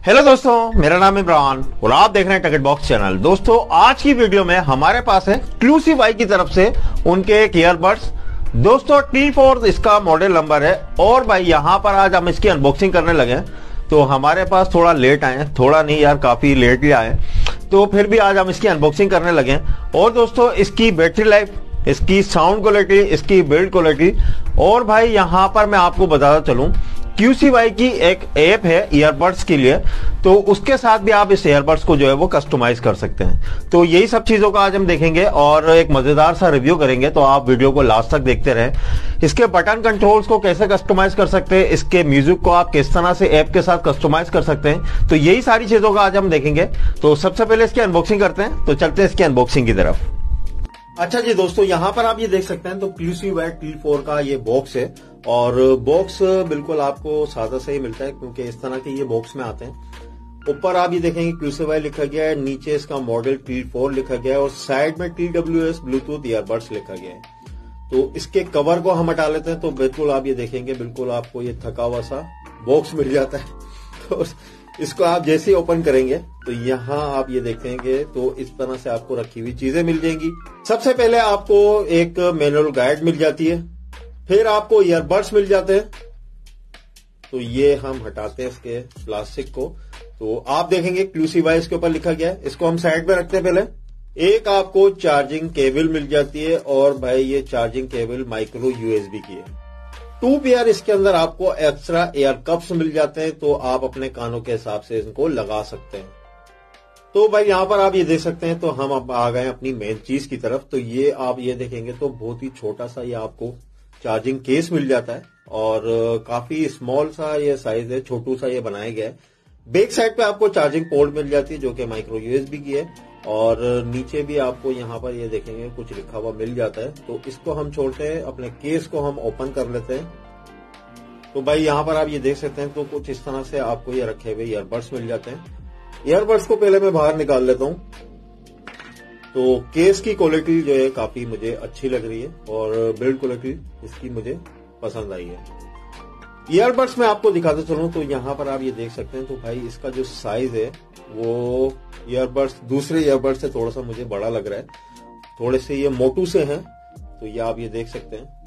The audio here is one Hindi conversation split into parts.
हेलो दोस्तों, मेरा नाम इमरान और आप देख रहे हैं टैगेट बॉक्स चैनल। दोस्तों, आज की वीडियो में हमारे पास है क्लूसिवाई की तरफ से उनके एक ईयरबड्स। दोस्तों, T4 इसका मॉडल नंबर है। और भाई यहाँ पर आज हम इसकी अनबॉक्सिंग करने लगे, तो हमारे पास थोड़ा लेट आए, थोड़ा नहीं यार काफी लेट ही आए, तो फिर भी आज हम इसकी अनबॉक्सिंग करने लगे। और दोस्तों, इसकी बैटरी लाइफ, इसकी साउंड क्वालिटी, इसकी बिल्ड क्वालिटी, और भाई यहाँ पर मैं आपको बताता चलूं, क्यूसीवाई की एक ऐप है ईयरबड्स के लिए, तो उसके साथ भी आप इस ईयरबड्स को जो है वो कस्टमाइज कर सकते हैं। तो यही सब चीजों का आज हम देखेंगे और एक मजेदार सा रिव्यू करेंगे, तो आप वीडियो को लास्ट तक देखते रहें। इसके बटन कंट्रोल्स को कैसे कस्टमाइज कर सकते हैं, इसके म्यूजिक को आप किस तरह से ऐप के साथ कस्टमाइज कर सकते हैं, तो यही सारी चीजों का आज हम देखेंगे। तो सबसे पहले इसकी अनबॉक्सिंग करते हैं, तो चलते हैं इसकी अनबॉक्सिंग की तरफ। अच्छा जी दोस्तों, यहाँ पर आप ये देख सकते हैं, तो क्लूसिवाई T4 का ये बॉक्स है और बॉक्स बिल्कुल आपको सादा सा ही मिलता है, क्योंकि इस तरह के ये बॉक्स में आते हैं। ऊपर आप ये देखेंगे क्लूसिवाई लिखा गया है, नीचे इसका मॉडल T4 लिखा गया है और साइड में TWS ब्लूटूथ ईयरबड्स लिखा गया है। तो इसके कवर को हम हटा लेते हैं, तो बिल्कुल आप ये देखेंगे, बिल्कुल आपको ये थका हुआ सा बॉक्स मिल जाता है। तो इसको आप जैसे ही ओपन करेंगे तो यहाँ आप ये देखेंगे, तो इस तरह से आपको रखी हुई चीजें मिल जाएंगी। सबसे पहले आपको एक मैनुअल गाइड मिल जाती है, फिर आपको ईयरबड्स मिल जाते हैं। तो ये हम हटाते हैं इसके प्लास्टिक को, तो आप देखेंगे क्लूसिवाई इसके ऊपर लिखा गया है। इसको हम साइड में रखते हैं। पहले एक आपको चार्जिंग केबल मिल जाती है, और भाई ये चार्जिंग केबल माइक्रो यूएसबी की है। 2 पेयर इसके अंदर आपको एक्स्ट्रा एयर कप्स मिल जाते हैं, तो आप अपने कानों के हिसाब से इनको लगा सकते हैं। तो भाई यहाँ पर आप ये देख सकते हैं, तो हम अब आ गए अपनी मेन चीज की तरफ। तो ये आप ये देखेंगे, तो बहुत ही छोटा सा ये आपको चार्जिंग केस मिल जाता है और काफी स्मॉल सा ये साइज है, छोटू सा ये बनाया गया है। बैक साइड पे आपको चार्जिंग पोर्ट मिल जाती है, जो कि माइक्रो यूएसबी की है, और नीचे भी आपको यहाँ पर ये देखेंगे कुछ लिखा हुआ मिल जाता है। तो इसको हम छोड़ते हैं, अपने केस को हम ओपन कर लेते हैं। तो भाई यहाँ पर आप ये देख सकते हैं, तो कुछ इस तरह से आपको ये रखे हुए ईयरबड्स मिल जाते हैं। ईयरबड्स को पहले मैं बाहर निकाल लेता हूँ। तो केस की क्वालिटी जो है काफी मुझे अच्छी लग रही है और बिल्ड क्वालिटी इसकी मुझे पसंद आई है। ईयरबड्स में आपको दिखाते चलूं, तो यहाँ पर आप ये देख सकते हैं, तो भाई इसका जो साइज है वो ईयरबड्स दूसरे ईयरबड्स से थोड़ा सा मुझे बड़ा लग रहा है, थोड़े से ये मोटू से हैं। तो ये आप ये देख सकते हैं,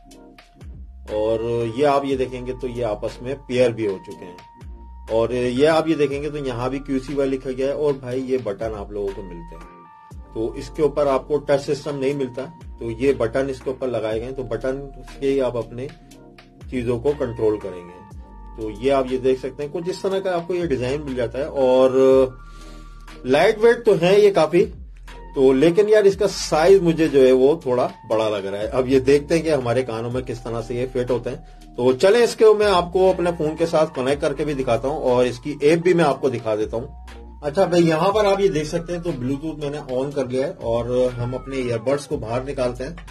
और ये आप ये देखेंगे, तो ये आपस में पेयर भी हो चुके हैं। और ये आप ये देखेंगे, तो यहाँ भी क्यूसीवाई लिखा गया है, और भाई ये बटन आप लोगों को मिलते हैं। तो इसके ऊपर आपको टच सिस्टम नहीं मिलता, तो ये बटन इसके ऊपर लगाए गए, तो बटन से आप अपने चीजों को कंट्रोल करेंगे। तो ये आप ये देख सकते हैं, कुछ इस तरह का आपको ये डिजाइन मिल जाता है। और लाइट वेट तो है ये काफी, तो लेकिन यार इसका साइज मुझे जो है वो थोड़ा बड़ा लग रहा है। अब ये देखते हैं कि हमारे कानों में किस तरह से ये फिट होते हैं। तो चले इसके मैं आपको अपने फोन के साथ कनेक्ट करके भी दिखाता हूँ, और इसकी ऐप भी मैं आपको दिखा देता हूँ। अच्छा भाई, यहाँ पर आप ये देख सकते हैं, तो ब्लूटूथ मैंने ऑन कर लिया है, और हम अपने ईयरबड्स को बाहर निकालते हैं।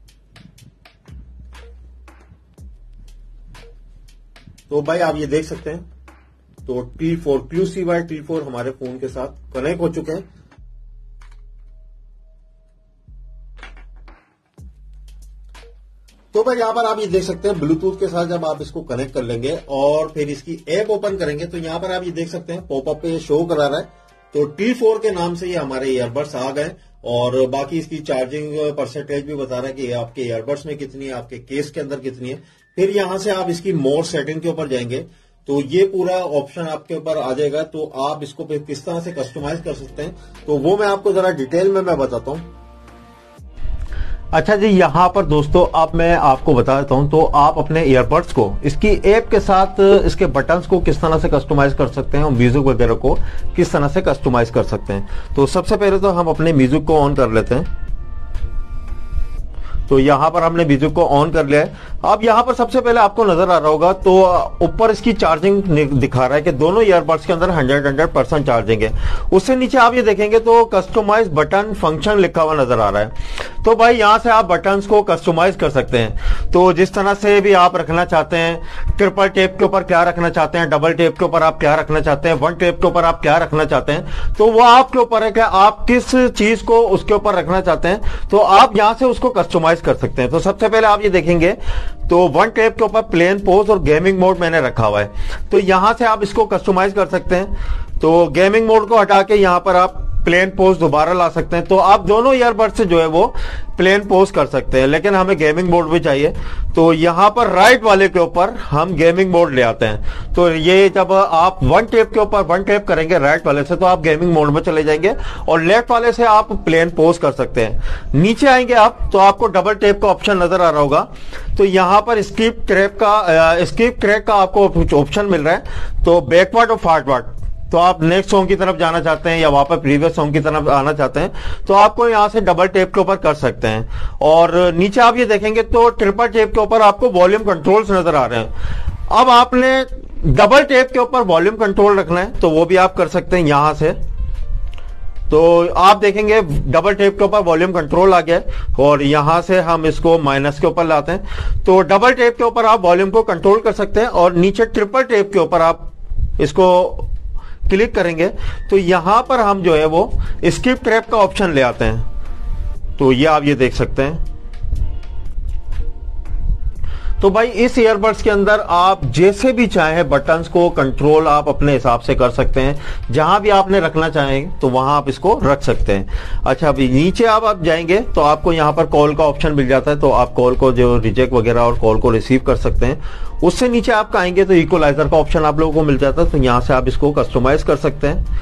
तो भाई आप ये देख सकते हैं, तो T4 क्लूसिवाई T4 हमारे फोन के साथ कनेक्ट हो चुके हैं। तो भाई यहाँ पर आप ये देख सकते हैं, ब्लूटूथ के साथ जब आप इसको कनेक्ट कर लेंगे और फिर इसकी ऐप ओपन करेंगे, तो यहाँ पर आप ये देख सकते हैं, पॉपअप पे शो करा रहा है। तो T4 के नाम से ये हमारे ईयरबड्स आ गए, और बाकी इसकी चार्जिंग परसेंटेज भी बता रहा है कि आपके ईयरबड्स में कितनी है, आपके केस के अंदर कितनी है। फिर यहां से आप इसकी मोर सेटिंग के ऊपर जाएंगे, तो ये पूरा ऑप्शन आपके ऊपर आ जाएगा। तो आप इसको किस तरह से कस्टमाइज कर सकते हैं, तो वो मैं आपको जरा डिटेल में मैं बताता हूं। अच्छा जी, यहाँ पर दोस्तों अब मैं आपको बता देता हूं, तो आप अपने ईयरबड्स को इसकी ऐप के साथ इसके बटन्स को किस तरह से कस्टमाइज कर सकते हैं, और म्यूजिक वगैरह को किस तरह से कस्टमाइज कर सकते हैं। तो सबसे पहले तो हम अपने म्यूजिक को ऑन कर लेते हैं। तो यहाँ पर हमने म्यूजिक को ऑन कर लिया है। अब यहाँ पर सबसे पहले आपको नजर आ रहा होगा, तो ऊपर इसकी चार्जिंग दिखा रहा है कि दोनों ईयरबड्स के अंदर 100% चार्जिंग है। उससे नीचे आप ये देखेंगे, तो कस्टमाइज बटन फंक्शन लिखा हुआ नजर आ रहा है। तो भाई यहाँ से आप बटन्स को कस्टमाइज कर सकते हैं। तो जिस तरह से भी आप रखना चाहते हैं, ट्रिपल टेप के ऊपर क्या रखना चाहते हैं, डबल टेप के ऊपर आप क्या रखना चाहते हैं, वन टेप के ऊपर आप क्या रखना चाहते हैं, तो वो आपके ऊपर है कि आप किस चीज को उसके ऊपर रखना चाहते हैं। तो आप यहाँ से उसको कस्टमाइज कर सकते हैं। तो सबसे पहले आप ये देखेंगे तो वन टेप के ऊपर प्लेन पोज और गेमिंग मोड मैंने रखा हुआ है। तो यहां से आप इसको कस्टमाइज कर सकते हैं। तो गेमिंग मोड को हटा के यहां पर आप प्लेन पोज दोबारा ला सकते हैं। तो आप दोनों ईयरबड से जो है वो प्लेन पोज कर सकते हैं, लेकिन हमें गेमिंग मोड भी चाहिए। तो यहां पर राइट वाले के ऊपर हम गेमिंग मोड ले आते हैं। तो ये जब आप वन टेप के ऊपर वन टेप करेंगे राइट वाले से, तो आप गेमिंग मोड में चले जाएंगे और लेफ्ट वाले से आप प्लेन पोज कर सकते हैं। नीचे आएंगे आप तो आपको डबल टेप का ऑप्शन नजर आ रहा होगा। तो यहां पर स्किप ट्रैक का आपको ऑप्शन मिल रहा है। तो बैकवर्ड और फॉरवर्ड, तो आप नेक्स्ट सॉन्ग की तरफ जाना चाहते हैं या वापस प्रीवियस सॉन्ग की तरफ आना चाहते हैं, तो आपको यहां से डबल टेप के ऊपर कर सकते हैं। और नीचे आप ये देखेंगे तो ट्रिपल टेप के ऊपर आपको वॉल्यूम कंट्रोल्स नजर आ रहे हैं। अब आपने डबल टेप के ऊपर वॉल्यूम कंट्रोल रखना है तो वो भी आप कर सकते हैं यहां से। तो आप देखेंगे डबल टेप के ऊपर वॉल्यूम कंट्रोल आ गया और यहां से हम इसको माइनस के ऊपर लाते हैं। तो डबल टेप के ऊपर आप वॉल्यूम को कंट्रोल कर सकते हैं और नीचे ट्रिपल टेप के ऊपर आप इसको क्लिक करेंगे तो यहां पर हम जो है वो स्किप ट्रैप का ऑप्शन ले आते हैं। तो ये आप ये देख सकते हैं। तो भाई इस ईयरबड्स के अंदर आप जैसे भी चाहें बटन्स को कंट्रोल आप अपने हिसाब से कर सकते हैं। जहां भी आपने रखना चाहेंगे तो वहां आप इसको रख सकते हैं। अच्छा, अभी नीचे आप जाएंगे तो आपको यहां पर कॉल का ऑप्शन मिल जाता है। तो आप कॉल को जो रिजेक्ट वगैरह और कॉल को रिसीव कर सकते हैं। उससे नीचे आप आएंगे तो इक्वलाइजर का ऑप्शन आप लोगों को मिल जाता है। तो यहां से आप इसको कस्टमाइज कर सकते हैं।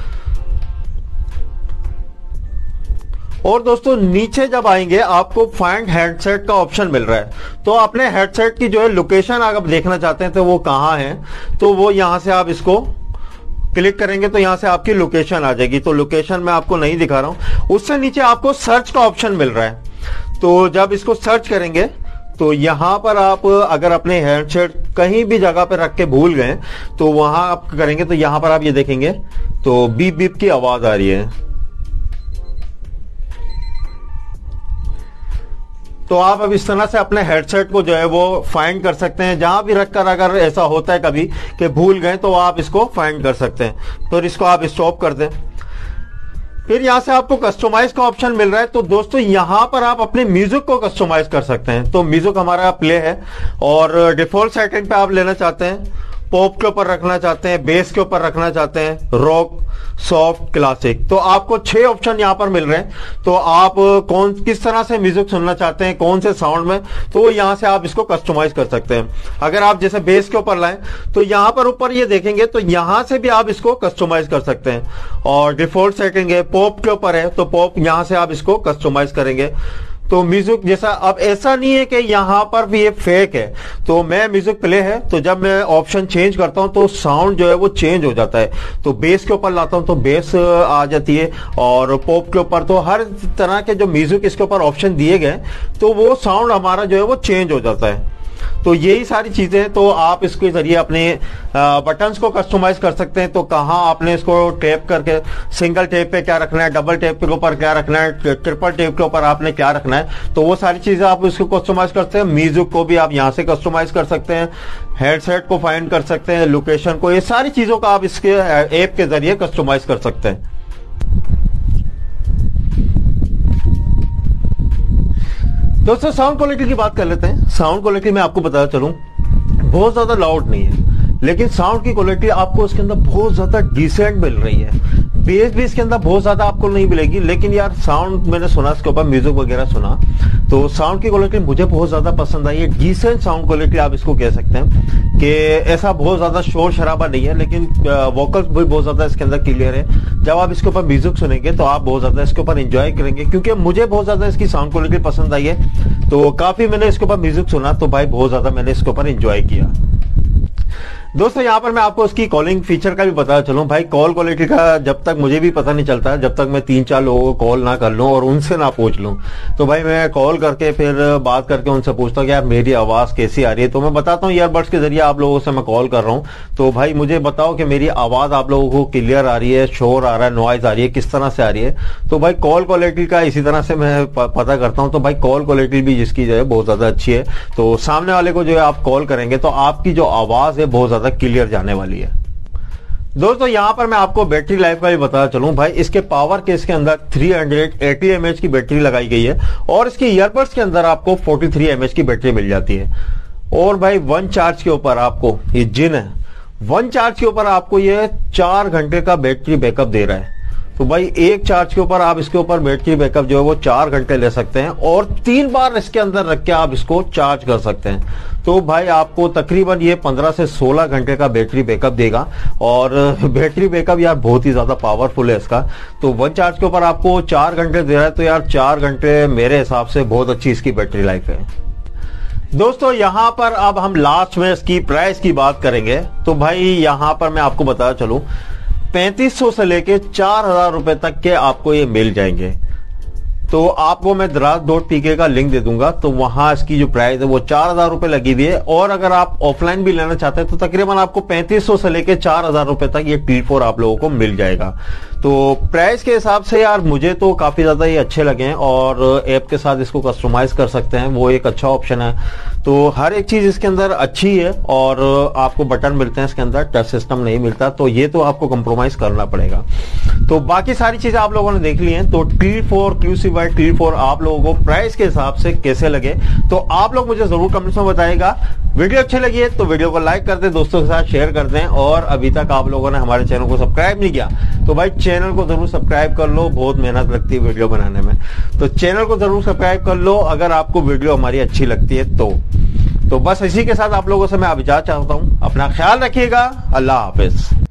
और दोस्तों नीचे जब आएंगे आपको फाइंड हेडसेट का ऑप्शन मिल रहा है। तो अपने हेडसेट की जो है लोकेशन अगर देखना चाहते हैं तो वो कहां है, तो वो यहां से आप इसको क्लिक करेंगे तो यहां से आपकी लोकेशन आ जाएगी। तो लोकेशन मैं आपको नहीं दिखा रहा हूं। उससे नीचे आपको सर्च का ऑप्शन मिल रहा है। तो जब इसको सर्च करेंगे तो यहां पर आप अगर अपने हेडसेट कहीं भी जगह पर रख के भूल गए तो वहां आप करेंगे तो यहां पर आप ये देखेंगे तो बीप बीप की आवाज आ रही है। तो आप अब इस तरह से अपने हेडसेट को जो है वो फाइंड कर सकते हैं। जहां भी रखकर अगर ऐसा होता है कभी कि भूल गए तो आप इसको फाइंड कर सकते हैं। तो इसको आप स्टॉप कर दें। फिर यहां से आपको कस्टमाइज का ऑप्शन मिल रहा है। तो दोस्तों यहां पर आप अपने म्यूजिक को कस्टमाइज कर सकते हैं। तो म्यूजिक हमारा प्ले है और डिफॉल्ट सेटिंग पे आप लेना चाहते हैं, पॉप के ऊपर रखना चाहते हैं, बेस के ऊपर रखना चाहते हैं, रॉक, सॉफ्ट, क्लासिक। तो आपको 6 ऑप्शन यहां पर मिल रहे हैं। तो आप किस तरह से म्यूजिक सुनना चाहते हैं, कौन से साउंड में, तो यहां से आप इसको कस्टमाइज कर सकते हैं। अगर आप जैसे बेस के ऊपर लाएं तो यहां पर ऊपर ये देखेंगे तो यहां से भी आप इसको कस्टमाइज कर सकते हैं। और डिफॉल्ट सेटिंग है, पॉप के ऊपर है तो पॉप यहां से आप इसको कस्टमाइज करेंगे। तो म्यूजिक जैसा अब ऐसा नहीं है कि यहां पर भी ये फेक है। तो मैं म्यूजिक प्ले है तो जब मैं ऑप्शन चेंज करता हूं तो साउंड जो है वो चेंज हो जाता है। तो बेस के ऊपर लाता हूं तो बेस आ जाती है और पॉप के ऊपर, तो हर तरह के जो म्यूजिक इसके ऊपर ऑप्शन दिए गए तो वो साउंड हमारा जो है वो चेंज हो जाता है। तो यही सारी चीजें तो आप इसके जरिए अपने बटन्स को कस्टमाइज कर सकते हैं। तो कहाँ आपने इसको टैप करके सिंगल टैप पे क्या रखना है, डबल टैप के ऊपर क्या रखना है, ट्रिपल टैप के ऊपर आपने क्या रखना है, तो वो सारी चीजें आप इसको कस्टमाइज करते हैं। म्यूजिक को भी आप यहाँ से कस्टमाइज कर सकते हैं, हेडसेट को फाइंड कर सकते हैं, लोकेशन को, ये सारी चीजों का आप इसके ऐप के जरिए कस्टमाइज कर सकते हैं। दोस्तों साउंड क्वालिटी की बात कर लेते हैं। साउंड क्वालिटी में आपको बताया चलूं बहुत ज्यादा लाउड नहीं है, लेकिन साउंड की क्वालिटी आपको इसके अंदर बहुत ज्यादा डिसेंट मिल रही है। बेस भी इसके अंदर बहुत ज्यादा आपको नहीं मिलेगी, लेकिन यार साउंड मैंने सुना, इसके ऊपर म्यूजिक वगैरह सुना तो साउंड की क्वालिटी मुझे बहुत ज्यादा पसंद आई है। डिसेंट साउंड क्वालिटी आप इसको कह सकते हैं कि ऐसा बहुत ज्यादा शोर शराबा नहीं है, लेकिन वोकल्स भी बहुत ज्यादा इसके अंदर क्लियर है। जब आप इसके ऊपर म्यूजिक सुनेंगे तो आप बहुत ज्यादा इसके ऊपर एंजॉय करेंगे, क्योंकि मुझे बहुत ज्यादा इसकी साउंड क्वालिटी पसंद आई है। तो काफी मैंने इसके ऊपर म्यूजिक सुना तो भाई बहुत ज्यादा मैंने इसके ऊपर एंजॉय किया। दोस्तों यहाँ पर मैं आपको उसकी कॉलिंग फीचर का भी बताना चलूं। भाई कॉल क्वालिटी का जब तक मुझे भी पता नहीं चलता, जब तक मैं 3-4 लोगों को कॉल ना कर लूं और उनसे ना पूछ लूं। तो भाई मैं कॉल करके फिर बात करके उनसे पूछता हूँ कि यार मेरी आवाज कैसी आ रही है। तो मैं बताता हूँ ईयरबड्स के जरिए आप लोगों से मैं कॉल कर रहा हूँ, तो भाई मुझे बताओ कि मेरी आवाज आप लोगों को क्लियर आ रही है, शोर आ रहा है, नॉइज आ रही है, किस तरह से आ रही है। तो भाई कॉल क्वालिटी का इसी तरह से मैं पता करता हूँ। तो भाई कॉल क्वालिटी भी जिसकी जो है बहुत ज्यादा अच्छी है, तो सामने वाले को जो है आप कॉल करेंगे तो आपकी जो आवाज है बहुत ज्यादा क्लियर जाने वाली है। दोस्तों यहाँ पर मैं आपको बैटरी लाइफ का भी बताना चलूं। भाई इसके पावर केस के अंदर 380 mAh की बैटरी लगाई गई है और इसके ईयरबड्स के अंदर आपको 43 mAh की बैटरी मिल जाती है। और भाई वन चार्ज के ऊपर आपको ये जिन है, वन चार्ज के ऊपर आपको ये 4 घंटे का बैटरी बैकअप दे रहा है। तो भाई एक चार्ज के ऊपर आप इसके ऊपर बैटरी बैकअप जो है वो 4 घंटे ले सकते हैं और 3 बार इसके अंदर रख के आप इसको चार्ज कर सकते हैं। तो भाई आपको तकरीबन ये 15 से 16 घंटे का बैटरी बैकअप देगा और बैटरी बैकअप यार बहुत ही ज्यादा पावरफुल है इसका। तो वन चार्ज के ऊपर आपको 4 घंटे दे रहा है, तो यार 4 घंटे मेरे हिसाब से बहुत अच्छी इसकी बैटरी लाइफ है। दोस्तों यहाँ पर अब हम लास्ट में इसकी प्राइस की बात करेंगे। तो भाई यहाँ पर मैं आपको बताया चलूं 3500 से लेके 4000 रुपए तक के आपको ये मिल जाएंगे। तो आपको मैं Draz.pk का लिंक दे दूंगा, तो वहां इसकी जो प्राइस है वो 4000 रुपए लगी हुई है। और अगर आप ऑफलाइन भी लेना चाहते हैं तो तकरीबन आपको 3500 से लेके 4000 रुपए तक ये T4 आप लोगों को मिल जाएगा। तो प्राइस के हिसाब से यार मुझे तो काफी ज्यादा ये अच्छे लगे हैं और ऐप के साथ इसको कस्टमाइज कर सकते हैं, वो एक अच्छा ऑप्शन है। तो हर एक चीज इसके अंदर अच्छी है और आपको बटन मिलते हैं इसके अंदर, टच सिस्टम नहीं मिलता, तो ये तो आपको कंप्रोमाइज करना पड़ेगा। तो बाकी सारी चीजें आप लोगों ने देख ली हैं। तो T4 QCY T4 आप लोगों को प्राइस के हिसाब से कैसे लगे तो आप लोग मुझे जरूर कमेंट्स में बताइएगा। वीडियो अच्छी लगी है तो वीडियो को लाइक कर दें, दोस्तों के साथ शेयर कर दें और अभी तक आप लोगों ने हमारे चैनल को सब्सक्राइब नहीं किया तो भाई चैनल को जरूर सब्सक्राइब कर लो, बहुत मेहनत लगती है वीडियो बनाने में। तो चैनल को जरूर सब्सक्राइब कर लो अगर आपको वीडियो हमारी अच्छी लगती है तो बस इसी के साथ आप लोगों से मैं अब इजाजत चाहता हूं। अपना ख्याल रखिएगा। अल्लाह हाफिज।